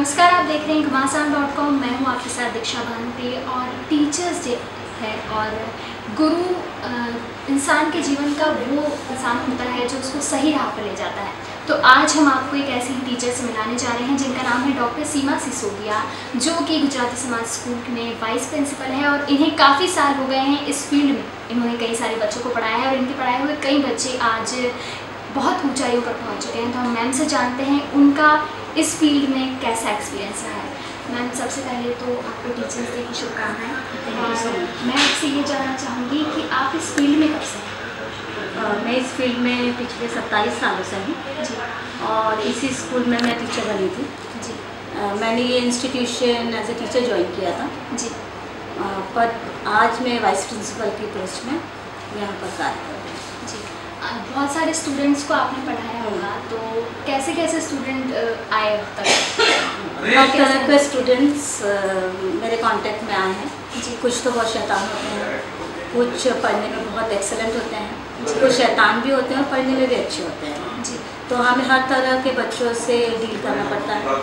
नमस्कार, आप देख रहे हैं घमासान.com। मैं हूं आपके साथ दीक्षा भानुटे। और टीचर्स डे है और गुरु इंसान के जीवन का वो इंसान होता है जो उसको सही राह पर ले जाता है। तो आज हम आपको एक ऐसी टीचर से मिलाने जा रहे हैं जिनका नाम है डॉक्टर सीमा सिसोदिया, जो कि गुजराती समाज स्कूल में वाइस प्रिंसिपल है और इन्हें काफ़ी साल हो गए हैं इस फील्ड में। इन्होंने कई सारे बच्चों को पढ़ाया है और इनके पढ़ाए हुए कई बच्चे आज बहुत ऊंचाइयों पर पहुंच चुके हैं। तो हम मैम से जानते हैं उनका इस फील्ड में कैसा एक्सपीरियंस रहा है। मैम, सबसे पहले तो आपको टीचर्स डे की शुभकामनाएं। और मैं आपसे ये जानना चाहूँगी कि आप इस फील्ड में कब से हैं? मैं इस फील्ड में पिछले 27 सालों से हूँ जी। और इसी स्कूल में मैं टीचर बनी थी जी। मैंने ये institution as a teacher join किया था जी। पर आज मैं वाइस प्रिंसिपल की पोस्ट में यहाँ पर कार्य कर रही हूँ। जी। बहुत सारे स्टूडेंट्स को आपने पढ़ाया होगा, तो कैसे कैसे स्टूडेंट आए अब तक? हर तरह के स्टूडेंट्स मेरे कांटेक्ट में आए हैं। जी। कुछ तो बहुत शैतान होते हैं, कुछ पढ़ने में बहुत एक्सेलेंट होते हैं, कुछ शैतान भी होते हैं और पढ़ने में भी अच्छे होते हैं। जी। तो हमें हर तरह के बच्चों से डील करना पड़ता है,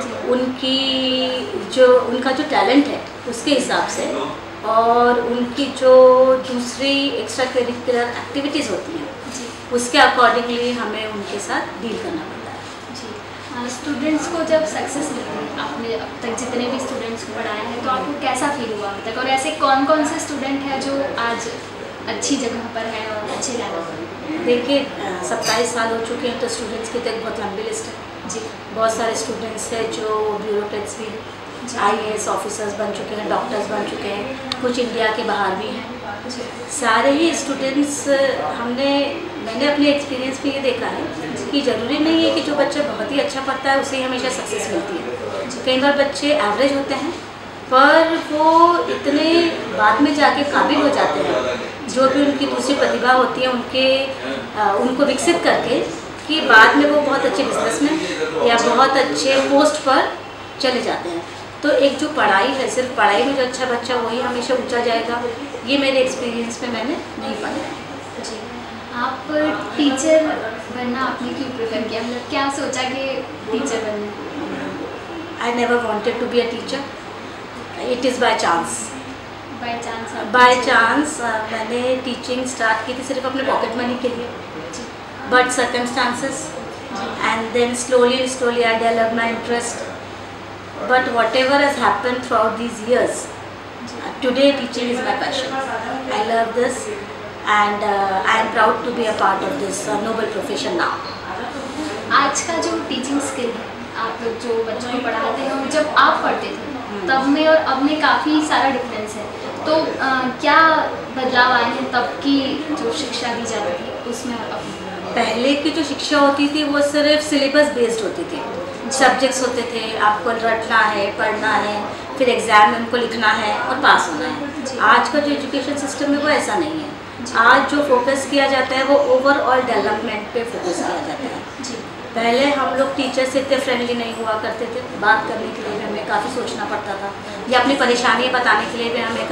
उनका जो टैलेंट है उसके हिसाब से और उनकी जो दूसरी एक्स्ट्रा करिकुलर एक्टिविटीज़ होती हैं उसके अकॉर्डिंगली हमें उनके साथ डील करना पड़ता है। जी। स्टूडेंट्स को जब सक्सेस मिलती है, आपने अब तक जितने भी स्टूडेंट्स को पढ़ाया है, तो आपको कैसा फील हुआ अब तक? और ऐसे कौन कौन से स्टूडेंट हैं जो आज अच्छी जगह पर है और अच्छे लेवल पर? देखिए, 27 साल हो चुके हैं तो स्टूडेंट्स की तो एक बहुत लंबी लिस्ट है। जी। बहुत सारे स्टूडेंट्स हैं जो ब्यूरोक्रेट्स भी हैं, IAS ऑफिसर्स बन चुके हैं, डॉक्टर्स बन चुके हैं, कुछ इंडिया के बाहर भी हैं। सारे ही स्टूडेंट्स मैंने अपने एक्सपीरियंस में ये देखा है कि ज़रूरी नहीं है कि जो बच्चा बहुत ही अच्छा पढ़ता है उसे हमेशा सक्सेस मिलती है। कई बार बच्चे एवरेज होते हैं पर वो इतने बाद में जाके काबिल हो जाते हैं, जो भी उनकी दूसरी प्रतिभा होती है उनको विकसित करके, कि बाद में वो बहुत अच्छे बिजनेसमैन या बहुत अच्छे पोस्ट पर चले जाते हैं। तो एक जो पढ़ाई है, सिर्फ पढ़ाई में जो अच्छा बच्चा वही हमेशा ऊंचा जाएगा, ये मेरे एक्सपीरियंस में मैंने नहीं पाया है। जी। आप टीचर बनना आपने क्यों प्रेफर किया? मतलब क्या सोचा कि टीचर बनना? I never wanted to be a teacher, it is by chance. By chance मैंने टीचिंग स्टार्ट की थी सिर्फ अपने पॉकेट मनी के लिए, but circumstances and then slowly I developed my interest. But whatever has happened throughout these years, today teaching is my passion. I love this and I am proud to be a part of this noble profession now. आज का जो teaching skill है, आप जो बच्चों को पढ़ाते हैं और जब आप पढ़ते थे तब में और अब में काफ़ी सारा डिफरेंस है। तो क्या बदलाव आए हैं तब की जो शिक्षा दी जाती थी उसमें और अब? पहले की जो शिक्षा होती थी वो सिर्फ सिलेबस बेस्ड होती थी। सब्जेक्ट्स होते थे, आपको रटना है, पढ़ना है, फिर एग्ज़ाम में उनको लिखना है और पास होना है। आज का जो एजुकेशन सिस्टम है वो ऐसा नहीं है। आज जो फोकस किया जाता है वो ओवरऑल डेवलपमेंट पे फोकस किया जाता है। पहले हम लोग टीचर से इतने फ्रेंडली नहीं हुआ करते थे, बात करने के लिए भी हमें काफ़ी सोचना पड़ता था या अपनी परेशानियाँ बताने के लिए भी हमें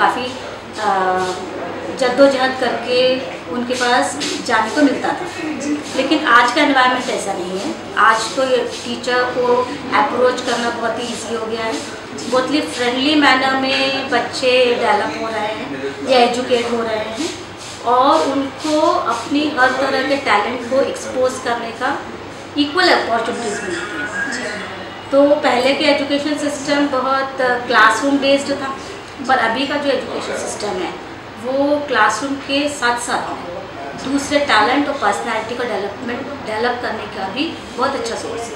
काफ़ी जद्दोजहद करके उनके पास जाने को मिलता था। लेकिन आज का एनवायरनमेंट ऐसा नहीं है। आज तो टीचर को अप्रोच करना बहुत ही ईजी हो गया है। बहुत ही फ्रेंडली मैनर में बच्चे डेवलप हो रहे हैं या एजुकेट हो रहे हैं और उनको अपनी हर तरह के टैलेंट को एक्सपोज करने का इक्वल अपॉर्चुनिटीज़ मिलती हैं। तो पहले के एजुकेशन सिस्टम बहुत क्लासरूम बेस्ड था, पर अभी का जो एजुकेशन सिस्टम है वो क्लासरूम के साथ साथ दूसरे टैलेंट और पर्सनैलिटी को डेवलप करने का भी बहुत अच्छा सोर्स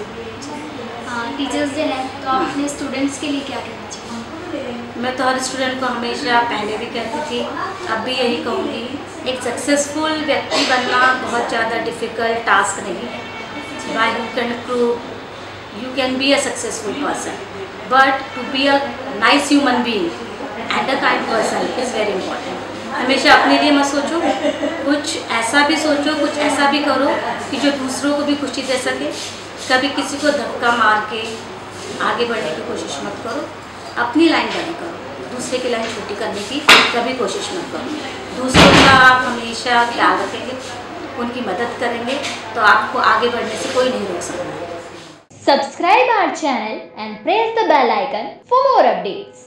है। टीचर्स डे है तो आप अपने स्टूडेंट्स के लिए क्या कहना चाहेंगे? मैं तो हर स्टूडेंट को हमेशा पहले भी कहती थी, अब भी यही कहूँगी, एक सक्सेसफुल व्यक्ति बनना बहुत ज़्यादा डिफ़िकल्ट टास्क नहीं है। By hook and crook you can be a successful person, but to be a nice human being and a kind person is very important. हमेशा अपने लिए मत सोचो, कुछ ऐसा भी सोचो, कुछ ऐसा भी करो कि जो दूसरों को भी खुशी दे सके। कभी किसी को धक्का मार के आगे बढ़ने की कोशिश मत करो, अपनी लाइन बड़ी करो, दूसरे की लाइन छोटी करने की कभी कोशिश मत करो। दूसरों का आप हमेशा ख्याल रखेंगे, उनकी मदद करेंगे तो आपको आगे बढ़ने से कोई नहीं रोक सकता। Subscribe our our channel and press the bell icon for more updates.